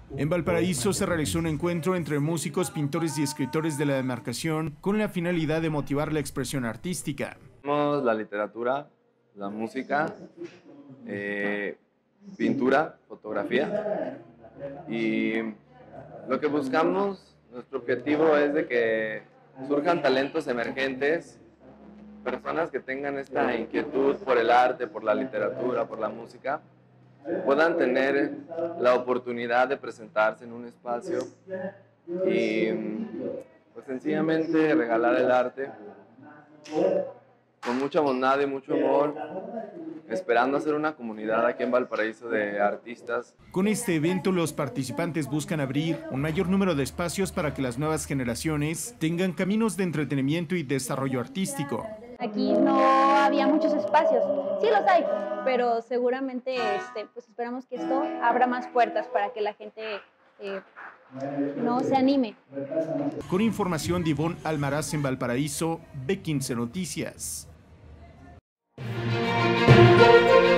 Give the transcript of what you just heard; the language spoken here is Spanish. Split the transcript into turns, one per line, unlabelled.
En Valparaíso se realizó un encuentro entre músicos, pintores y escritores de la demarcación con la finalidad de motivar la expresión artística.
Tenemos la literatura, la música, pintura, fotografía, y lo que buscamos, nuestro objetivo es de que surjan talentos emergentes, personas que tengan esta inquietud por el arte, por la literatura, por la música, puedan tener la oportunidad de presentarse en un espacio y pues sencillamente regalar el arte con mucha bondad y mucho amor, esperando hacer una comunidad aquí en Valparaíso de artistas.
Con este evento, los participantes buscan abrir un mayor número de espacios para que las nuevas generaciones tengan caminos de entretenimiento y desarrollo artístico.
Aquí no había muchos espacios, sí los hay, pero seguramente pues esperamos que esto abra más puertas para que la gente no se anime.
Con información de Ivonne Almaraz en Valparaíso, B15 Noticias.